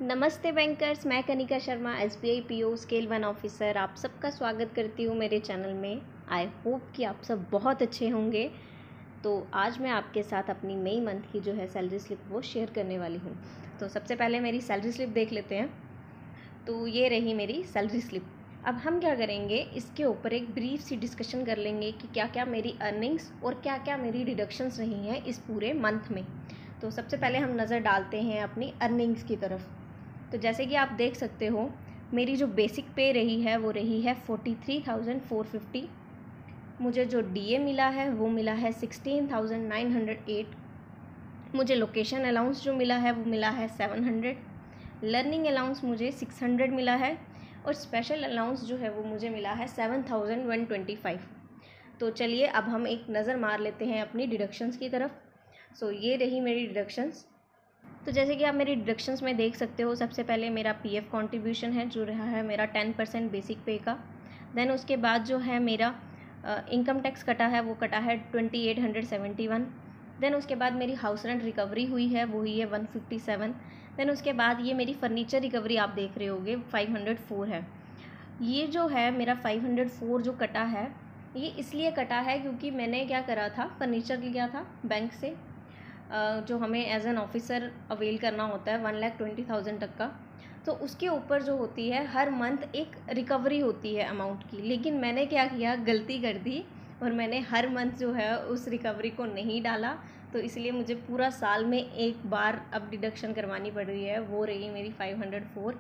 नमस्ते बैंकर्स, मैं Kanika Sharma SBI PO scale 1 officer आप सबका स्वागत करती हूँ मेरे चैनल में। आई होप कि आप सब बहुत अच्छे होंगे। तो आज मैं आपके साथ अपनी मई मंथ की जो है सैलरी स्लिप वो शेयर करने वाली हूँ। तो सबसे पहले मेरी सैलरी स्लिप देख लेते हैं। तो ये रही मेरी सैलरी स्लिप। अब हम क्या करेंगे, इसके ऊपर एक ब्रीफ सी डिस्कशन कर लेंगे कि क्या क्या मेरी अर्निंग्स और क्या क्या मेरी डिडक्शंस रही हैं इस पूरे मंथ में। तो सबसे पहले हम नज़र डालते हैं अपनी अर्निंग्स की तरफ। तो जैसे कि आप देख सकते हो, मेरी जो बेसिक पे रही है वो रही है 43,450। मुझे जो डीए मिला है वो मिला है 16,908। मुझे लोकेशन अलाउंस जो मिला है वो मिला है 700। लर्निंग अलाउंस मुझे 600 मिला है और स्पेशल अलाउंस जो है वो मुझे मिला है 7,125। तो चलिए अब हम एक नज़र मार लेते हैं अपनी डिडक्शंस की तरफ। सो ये रही मेरी डिडक्शंस। तो जैसे कि आप मेरी डिडक्शंस में देख सकते हो, सबसे पहले मेरा पीएफ कंट्रीब्यूशन है जो रहा है मेरा 10% बेसिक पे का। देन उसके बाद जो है मेरा इनकम टैक्स कटा है वो कटा है 2871। देन उसके बाद मेरी हाउस रेंट रिकवरी हुई है वो हुई है 157। देन उसके बाद ये मेरी फर्नीचर रिकवरी आप देख रहे होगे 504 है। ये जो है मेरा 504 जो कटा है ये इसलिए कटा है क्योंकि मैंने क्या करा था, फर्नीचर लिया था बैंक से जो हमें एज एन ऑफिसर अवेल करना होता है 1,20,000 तक का। तो उसके ऊपर जो होती है हर मंथ एक रिकवरी होती है अमाउंट की। लेकिन मैंने क्या किया, गलती कर दी और मैंने हर मंथ जो है उस रिकवरी को नहीं डाला। तो इसलिए मुझे पूरा साल में एक बार अब डिडक्शन करवानी पड़ रही है, वो रही मेरी 504।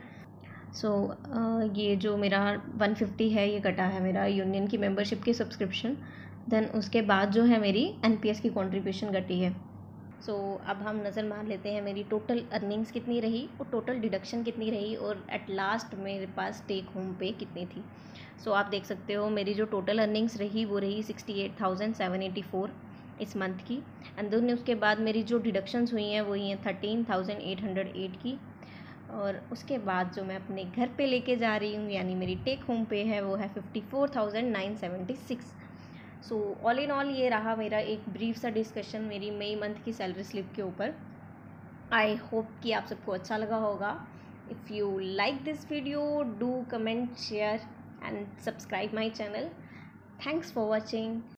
ये जो मेरा 150 है ये कटा है मेरा यूनियन की मेंबरशिप की सब्सक्रिप्शन। देन उसके बाद जो है मेरी एनपीएस की कंट्रीब्यूशन कटी है। अब हम नज़र मार लेते हैं मेरी टोटल अर्निंग्स कितनी रही और टोटल डिडक्शन कितनी रही और एट लास्ट मेरे पास टेक होम पे कितनी थी। आप देख सकते हो मेरी जो टोटल अर्निंग्स रही वो रही 68,784 इस मंथ की। एंड देन उसके बाद मेरी जो डिडक्शंस हुई हैं वो हुई हैं 13,808 की। और उसके बाद जो मैं अपने घर पे लेके जा रही हूँ यानी मेरी टेक होम पे है वो है 54,976। ऑल इन ऑल ये रहा मेरा एक ब्रीफ सा डिस्कशन मेरी मई मंथ की सैलरी स्लिप के ऊपर। आई होप कि आप सबको अच्छा लगा होगा। If you like this video do comment share and subscribe my channel. Thanks for watching.